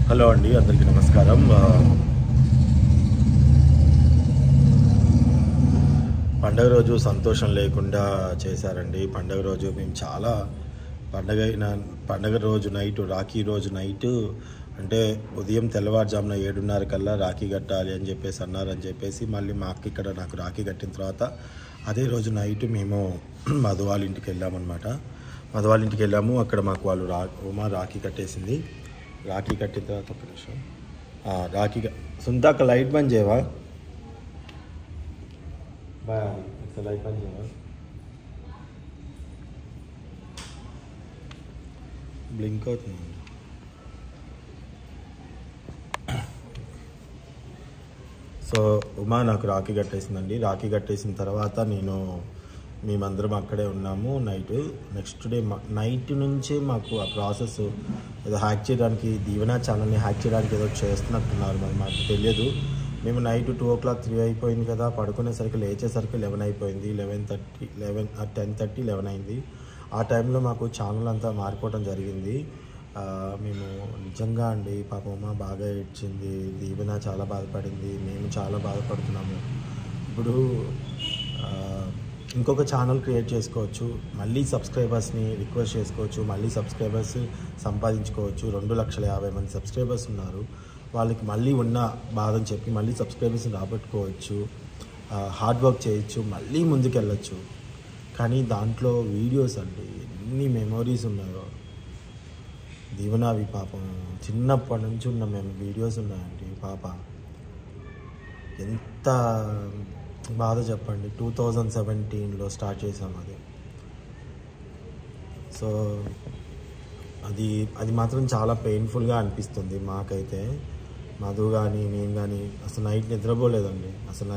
Hello అండి, అందరికీ నమస్కారం. పండగ రోజు సంతోషం లేకుండా చేశారండి. పండగ రోజు మేము చాలా పండగ రోజు నైట్, రాఖీ రోజు నైట్ అంటే ఉదయం తెల్లవారుజామున 7:30 కల్లా రాఖీ కట్టాలి అని చెప్పేసి అన్నారని చెప్పేసి మళ్ళీ మా అక్క ఇక్కడ నాకు రాఖీ కట్టిన తర్వాత అదే రోజు నైట్ మేము మధు వాళ్ళ ఇంటికి వెళ్ళామన్నమాట. మధు వాళ్ళ ఇంటికి వెళ్ళాము. అక్కడ మాకు వాళ్ళు ఉమా రాఖీ కట్టేసింది. రాఖీ కట్టిన తర్వాత ఒక నిమిషం రాఖీ సుంతాక లైట్ బంద్ చేయవా? లైట్ బంద్ చేయవా? బ్లింక్ అవుతుంది. సో ఉమా నాకు రాఖీ కట్టేసిందండి. రాఖీ కట్టేసిన తర్వాత మేమందరం అక్కడే ఉన్నాము నెక్స్ట్ డే నైట్ నుంచే మాకు ఆ ప్రాసెస్ ఏదో హ్యాక్ చేయడానికి, దీవెన ఛానల్ని హ్యాక్ చేయడానికి ఏదో చేస్తున్నట్టున్నారు. మరి మాకు తెలియదు. మేము నైట్ 2 o'clock 3 అయిపోయింది కదా, పడుకునేసరికి లేచేసరికి 11 అయిపోయింది. 10:30 11 అయింది. ఆ టైంలో మాకు ఛానల్ అంతా మారిపోవడం జరిగింది. మేము నిజంగా అండి పాపమ్మ బాగా ఏడ్చింది, దీవెన చాలా బాధపడింది, మేము చాలా బాధపడుతున్నాము. ఇప్పుడు ఇంకొక ఛానల్ క్రియేట్ చేసుకోవచ్చు, మళ్ళీ సబ్స్క్రైబర్స్ని రిక్వెస్ట్ చేసుకోవచ్చు, మళ్ళీ సబ్స్క్రైబర్స్ సంపాదించుకోవచ్చు. 2,50,000 మంది సబ్స్క్రైబర్స్ ఉన్నారు. వాళ్ళకి మళ్ళీ ఉన్న బాధని చెప్పి మళ్ళీ సబ్స్క్రైబర్స్ని రాబట్టుకోవచ్చు, హార్డ్ వర్క్ చేయొచ్చు, మళ్ళీ ముందుకెళ్ళచ్చు. కానీ దాంట్లో వీడియోస్ అండి ఎన్ని మెమొరీస్ ఉన్నాయో. దీవెనవి పాపం చిన్నప్పటి నుంచి ఉన్న మేము వీడియోస్ ఉన్నాయండి. పాప ఎంత బాధ చెప్పండి. 2017లో స్టార్ట్ చేసాము అది. సో అది మాత్రం చాలా పెయిన్ఫుల్గా అనిపిస్తుంది మాకైతే. మధు కానీ నేను కానీ అసలు నైట్ నిద్రపోలేదండి.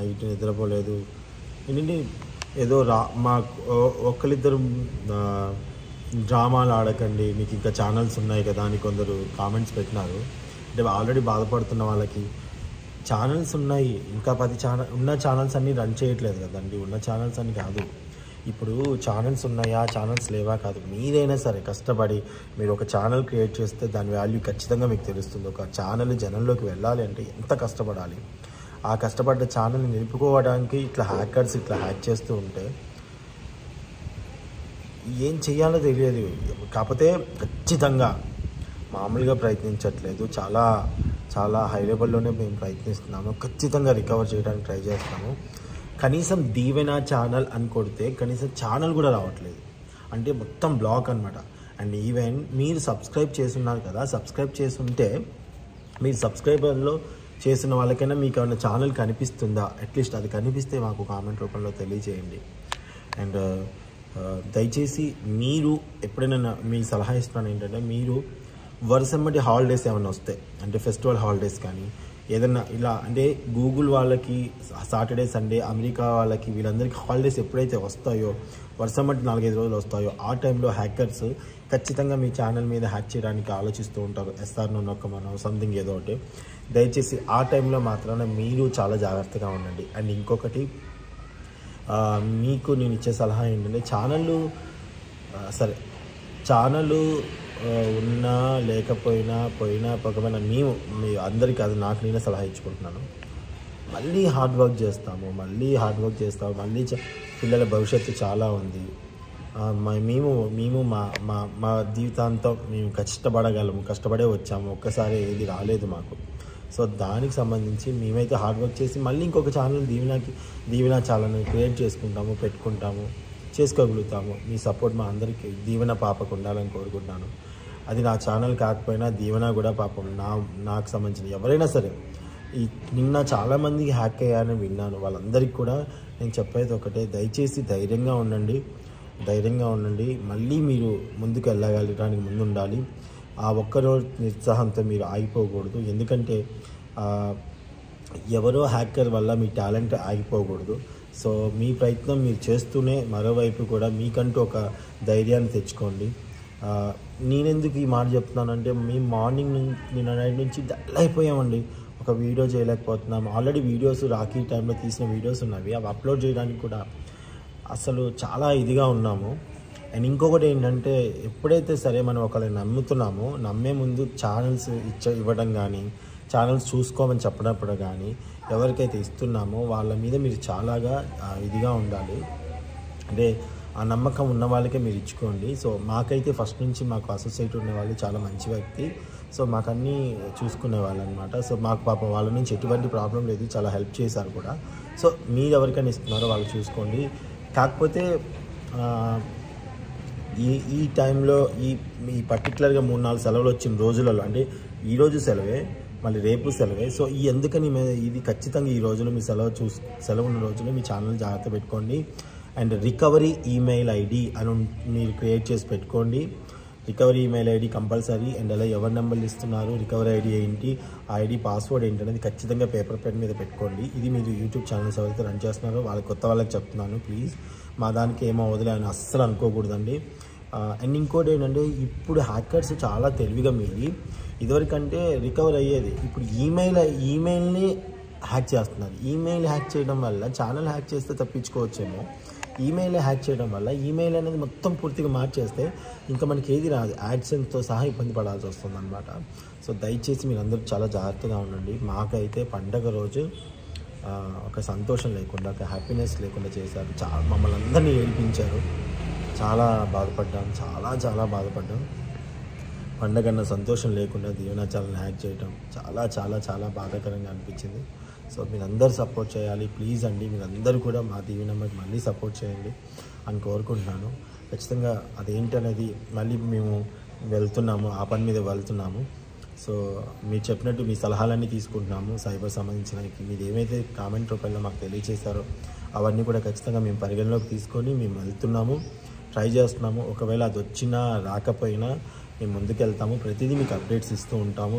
ఏంటంటే ఏదో మాకు ఒకరిద్దరు డ్రామాలు ఆడకండి, మీకు ఇంకా ఛానల్స్ ఉన్నాయి కదా అని కొందరు కామెంట్స్ పెట్టినారు. అంటే ఆల్రెడీ బాధపడుతున్న వాళ్ళకి ఛానల్స్ ఉన్నాయి, ఇంకా 10 ఉన్న ఛానల్స్ అన్నీ రన్ చేయట్లేదు కదండి. ఉన్న ఛానల్స్ అని కాదు, ఇప్పుడు ఛానల్స్ ఉన్నాయా ఛానల్స్ లేవా కాదు, మీరైనా సరే కష్టపడి మీరు ఒక ఛానల్ క్రియేట్ చేస్తే దాని వాల్యూ ఖచ్చితంగా మీకు తెలుస్తుంది. ఒక ఛానల్ జనంలోకి వెళ్ళాలి అంటే ఎంత కష్టపడాలి. ఆ కష్టపడ్డ ఛానల్ని నిలుపుకోవడానికి ఇట్లా హ్యాకర్స్ ఇట్లా హ్యాక్ చేస్తూ ఉంటే ఏం చేయాలో తెలియదు. కాకపోతే ఖచ్చితంగా మామూలుగా ప్రయత్నించట్లేదు, చాలా చాలా హై లెవెల్లోనే మేము ప్రయత్నిస్తున్నాము. ఖచ్చితంగా రికవర్ చేయడానికి ట్రై చేస్తాము. కనీసం దీవెన ఛానల్ అని కొడితే కనీసం ఛానల్ కూడా రావట్లేదు, అంటే మొత్తం బ్లాక్ అనమాట. అండ్ ఈవెన్ మీరు సబ్స్క్రైబ్ చేస్తున్నారు కదా, సబ్స్క్రైబ్ చేస్తుంటే మీరు సబ్స్క్రైబర్లో చేసిన వాళ్ళకైనా మీకు ఏమైనా ఛానల్ కనిపిస్తుందా, అట్లీస్ట్ అది కనిపిస్తే మాకు కామెంట్ రూపంలో తెలియజేయండి. అండ్ దయచేసి మీరు ఎప్పుడైనా మీ సలహా ఇస్తున్నాను ఏంటంటే, మీరు వరుసమ్మటి హాలిడేస్ ఏమైనా వస్తాయి అంటే ఫెస్టివల్ హాలిడేస్ కానీ ఏదన్నా ఇలా, అంటే గూగుల్ వాళ్ళకి సాటర్డే సండే, అమెరికా వాళ్ళకి వీళ్ళందరికీ హాలిడేస్ ఎప్పుడైతే వస్తాయో, వరుసమ్మటి 4-5 రోజులు వస్తాయో, ఆ టైంలో హ్యాకర్స్ ఖచ్చితంగా మీ ఛానల్ మీద హ్యాక్ చేయడానికి ఆలోచిస్తూ ఉంటారు. SR నొక్కమనో సంథింగ్ ఏదో ఒకటి. దయచేసి ఆ టైంలో మాత్రమే మీరు చాలా జాగ్రత్తగా ఉండండి. అండ్ ఇంకొకటి మీకు నేను ఇచ్చే సలహా ఏంటంటే, ఛానళ్ళు ఉన్నా లేకపోయినా పోకపోయినా మీ అందరికీ అది నాకు నేనే సలహా ఇచ్చుకుంటున్నాను. మళ్ళీ హార్డ్ వర్క్ చేస్తాము, మళ్ళీ పిల్లల భవిష్యత్తు చాలా ఉంది. మేము మా జీవితాంతం మేము కష్టపడే వచ్చాము. ఒక్కసారి ఏది రాలేదు మాకు. సో దానికి సంబంధించి మేమైతే హార్డ్ వర్క్ చేసి మళ్ళీ ఇంకొక ఛానల్ దీవెన ఛానల్ని క్రియేట్ చేసుకోగలుగుతాము. మీ సపోర్ట్ మా అందరికీ దీవెన పాపకు ఉండాలని కోరుకుంటున్నాను. అది నా ఛానల్ కాకపోయినా దీవెన కూడా పాపం నాకు సంబంధించిన ఎవరైనా సరే. నిన్న చాలామంది హ్యాక్ అయ్యారని విన్నాను. వాళ్ళందరికీ కూడా నేను చెప్పేది ఒకటే, దయచేసి ధైర్యంగా ఉండండి. మళ్ళీ మీరు ముందుకు వెళ్ళగలడానికి ముందుండాలి. ఆ ఒక్కరోజు నిరుత్సాహంతో మీరు ఆగిపోకూడదు. ఎందుకంటే ఎవరో హ్యాకర్ వల్ల మీ టాలెంట్ ఆగిపోకూడదు. సో మీ ప్రయత్నం మీరు చేస్తూనే మరోవైపు కూడా మీకంటూ ఒక ధైర్యాన్ని తెచ్చుకోండి. నేనెందుకు ఈ మాట చెప్తున్నానంటే, మేము మార్నింగ్ నిన్న నైట్ నుంచి డల్ అయిపోయామండి. ఒక వీడియో చేయలేకపోతున్నాం. ఆల్రెడీ వీడియోస్ రాఖీ టైంలో తీసిన వీడియోస్ ఉన్నవి, అవి అప్లోడ్ చేయడానికి కూడా అసలు చాలా ఇదిగా ఉన్నాము. అండ్ ఇంకొకటి ఏంటంటే ఎప్పుడైతే సరే మనం ఒకరిని నమ్ముతున్నామో నమ్మే ముందు ఛానల్స్ ఇవ్వడం కానీ ఛానల్స్ చూసుకోమని చెప్పినప్పుడు కానీ ఎవరికైతే ఇస్తున్నామో వాళ్ళ మీద మీరు చాలాగా ఇదిగా ఉండాలి. అంటే ఆ నమ్మకం ఉన్న వాళ్ళకే మీరు ఇచ్చుకోండి. సో మాకైతే ఫస్ట్ నుంచి మాకు అసోసియేట్ ఉన్న వాళ్ళు చాలా మంచి వ్యక్తి. సో మాకన్నీ చూసుకునే వాళ్ళు అనమాట. సో మాకు పాపం వాళ్ళ నుంచి ఎటువంటి ప్రాబ్లం లేదు, చాలా హెల్ప్ చేశారు కూడా. సో మీరు ఎవరికైనా ఇస్తున్నారో వాళ్ళు చూసుకోండి. కాకపోతే ఈ టైంలో ఈ పర్టికులర్గా 3-4 సెలవులు వచ్చిన రోజులలో, అంటే ఈరోజు సెలవే, మళ్ళీ రేపు సెలవే. సో ఎందుకని ఇది ఖచ్చితంగా ఈ రోజులో మీ సెలవు ఉన్న రోజులో మీ ఛానల్ జాగ్రత్త పెట్టుకోండి. అండ్ రికవరీ ఈమెయిల్ ఐడి అని మీరు క్రియేట్ చేసి పెట్టుకోండి. Recovery email ID compulsory. And అలా ఎవరి నెంబర్లు ఇస్తున్నారు, రికవరీ ఐడి ఏంటి, ఆ ఐడి పాస్వర్డ్ ఏంటి అనేది ఖచ్చితంగా పేపర్ పెన్ మీద పెట్టుకోండి. ఇది మీరు యూట్యూబ్ ఛానల్స్ ఎవరైతే రన్ చేస్తున్నారో వాళ్ళ కొత్త వాళ్ళకి చెప్తున్నాను. ప్లీజ్ మా దానికి ఏమో వదిలే అని అస్సలు అనుకోకూడదండి. అండ్ ఇంకోటి ఏంటంటే ఇప్పుడు హ్యాకర్స్ చాలా తెలివిగా మీరి ఇదివరకంటే రికవర్ అయ్యేది, ఇప్పుడు ఈమెయిల్ని హ్యాక్ చేస్తున్నారు. ఈమెయిల్ హ్యాక్ చేయడం వల్ల ఛానల్ హ్యాక్ చేస్తే తప్పించుకోవచ్చేమో, ఈమెయిల్ హ్యాక్ చేయడం వల్ల ఈమెయిల్ అనేది మొత్తం పూర్తిగా మార్చేస్తే ఇంకా మనకి ఏది రాదు, యాడ్సెన్స్తో సహా ఇబ్బంది పడాల్సి వస్తుంది అనమాట. సో దయచేసి మీరు అందరూ చాలా జాగ్రత్తగా ఉండండి. మాకైతే పండగ రోజు ఒక సంతోషం లేకుండా, ఒక హ్యాపీనెస్ లేకుండా చేశారు. మమ్మల్ని అందరినీ ఏడిపించారు. చాలా బాధపడ్డాం, చాలా బాధపడ్డాం. పండగన్న సంతోషం లేకుండా దీవెన ఛానల్ హ్యాక్ చేయడం చాలా చాలా చాలా బాధాకరంగా అనిపించింది. సో మీరందరూ సపోర్ట్ చేయాలి ప్లీజ్ అండి. మీరందరూ కూడా మా దీవెనమ్మకి మళ్ళీ సపోర్ట్ చేయండి అని కోరుకుంటున్నాను. ఖచ్చితంగా అదేంటనేది మళ్ళీ మేము వెళ్తున్నాము, ఆ పని మీద వెళ్తున్నాము. సో మీరు చెప్పినట్టు మీ సలహాలన్నీ తీసుకుంటున్నాము. సైబర్ సంబంధించిన మీరు ఏమైతే కామెంట్ రూపంలో మాకు తెలియజేశారో అవన్నీ కూడా ఖచ్చితంగా మేము పరిగణలోకి తీసుకొని మేము వెళ్తున్నాము, ట్రై చేస్తున్నాము. ఒకవేళ అది వచ్చినా రాకపోయినా మేము ముందుకెళ్తాము. ప్రతిదీ మీకు అప్డేట్స్ ఇస్తూ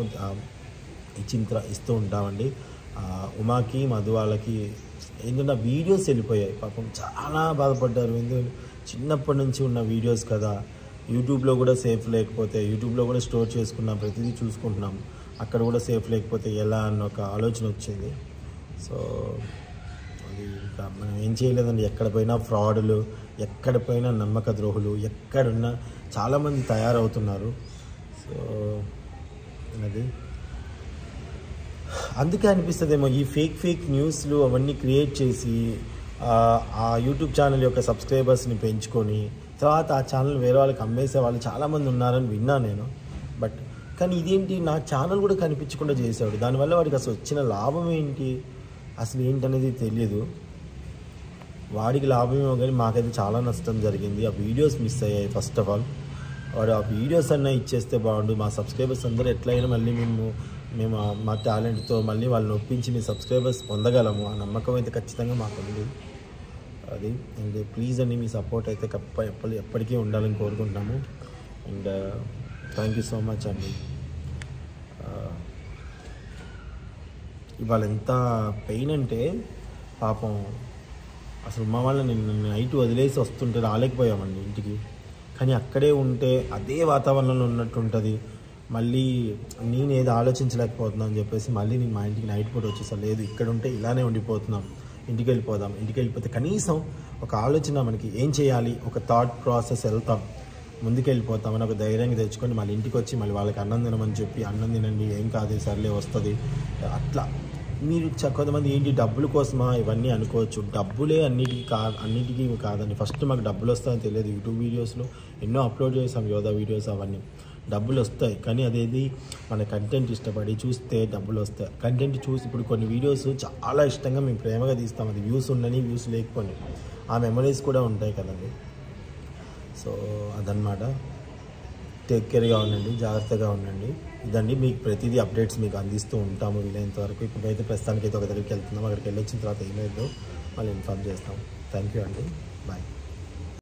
ఉంటామండి. ఉమాకి మధు వాళ్ళకి ఏంటంటే వీడియోస్ వెళ్ళిపోయాయి, పాపం చాలా బాధపడ్డారు. ఎందుకంటే చిన్నప్పటి నుంచి ఉన్న వీడియోస్ కదా, యూట్యూబ్లో కూడా సేఫ్ లేకపోతే, యూట్యూబ్లో కూడా స్టోర్ చేసుకున్నాం, ప్రతిదీ చూసుకుంటున్నాం, అక్కడ కూడా సేఫ్ లేకపోతే ఎలా అన్న ఒక ఆలోచన వచ్చింది. సో అది ఇంకా మనం ఏం చేయలేదండి. ఎక్కడ పోయినా ఫ్రాడులు, ఎక్కడ పోయినా నమ్మక ద్రోహులు, ఎక్కడున్నా చాలామంది తయారవుతున్నారు. సో అది అందుకే అనిపిస్తుందేమో ఈ ఫేక్ న్యూస్లు అవన్నీ క్రియేట్ చేసి ఆ యూట్యూబ్ ఛానల్ యొక్క సబ్స్క్రైబర్స్ని పెంచుకొని తర్వాత ఆ ఛానల్ వేరే వాళ్ళకి అమ్మేసే వాళ్ళు చాలామంది ఉన్నారని విన్నాను నేను. కానీ ఇదేంటి, నా ఛానల్ కూడా కనిపించకుండా చేశాడు. దానివల్ల వాడికి అసలు వచ్చిన లాభం ఏంటి, అసలు ఏంటనేది తెలియదు. వాడికి లాభమేమో కానీ మాకైతే చాలా నష్టం జరిగింది. ఆ వీడియోస్ మిస్ అయ్యాయి. ఫస్ట్ ఆఫ్ ఆల్ వాడు ఆ వీడియోస్ అన్నా ఇచ్చేస్తే బాగుండు. మా సబ్స్క్రైబర్స్ అందరూ ఎట్లయినా మళ్ళీ మేము మా టాలెంట్తో మళ్ళీ వాళ్ళని ఒప్పించి మీ సబ్స్క్రైబర్స్ పొందగలము. ఆ నమ్మకం అయితే ఖచ్చితంగా మాకు ఉంది. అది అండ్ ప్లీజ్ అండి మీ సపోర్ట్ అయితే ఎప్పటికీ ఉండాలని కోరుకుంటున్నాము. And thank you so much అండి. ఇవాళ ఎంత పెయిన్ అంటే పాపం అసలు మా వాళ్ళని నైట్ వదిలేసి వస్తుంటే రాలేకపోయామండి ఇంటికి. కానీ అక్కడే ఉంటే అదే వాతావరణంలో ఉన్నట్టు ఉంటుంది. మళ్ళీ నేను ఏది ఆలోచించలేకపోతున్నాను అని చెప్పేసి మళ్ళీ నేను మా ఇంటికి నైట్ పూట వచ్చేసాను. లేదు ఇక్కడ ఉంటే ఇలానే ఉండిపోతున్నాం, ఇంటికి వెళ్ళిపోతే కనీసం ఒక ఆలోచన మనకి ఏం చేయాలి, ఒక థాట్ ప్రాసెస్ వెళ్తాం, ముందుకెళ్ళిపోతామని ఒక ధైర్యంగా తెచ్చుకొని మళ్ళీ ఇంటికి వచ్చి మళ్ళీ వాళ్ళకి అన్నం తినమని చెప్పి అన్నం తినండి, ఏం కాదు సర్లే వస్తుంది అట్లా. మీరు కొంతమంది ఏంటి డబ్బుల కోసమా ఇవన్నీ అనుకోవచ్చు. డబ్బులే అన్నిటికీ కాదండి. ఫస్ట్ మాకు డబ్బులు వస్తాయని తెలియదు. యూట్యూబ్ వీడియోస్లో ఎన్నో అప్లోడ్ చేసాం, యోధా వీడియోస్, అవన్నీ డబ్బులు వస్తాయి. కానీ అదేది మన కంటెంట్ ఇష్టపడి చూస్తే డబ్బులు వస్తాయి. కంటెంట్ చూసి ఇప్పుడు కొన్ని వీడియోస్ చాలా ఇష్టంగా మేము ప్రేమగా తీస్తాం, అది వ్యూస్ ఉండని వ్యూస్ లేకపోయి ఆ మెమరీస్ కూడా ఉంటాయి కదండి. సో అదనమాట. టేక్ కేర్గా ఉండండి, జాగ్రత్తగా ఉండండి. ఇదండి మీకు ప్రతిదీ అప్డేట్స్ మీకు అందిస్తూ ఉంటాము వీలైనంత వరకు. ఇప్పుడైతే ప్రస్తుతానికి అయితే ఒక దగ్గరికి వెళ్తున్నాం, అక్కడికి వెళ్ళొచ్చిన తర్వాత ఏమైందో మళ్ళీ ఇన్ఫార్మ్ చేస్తాం. థ్యాంక్ యూ అండి, బాయ్.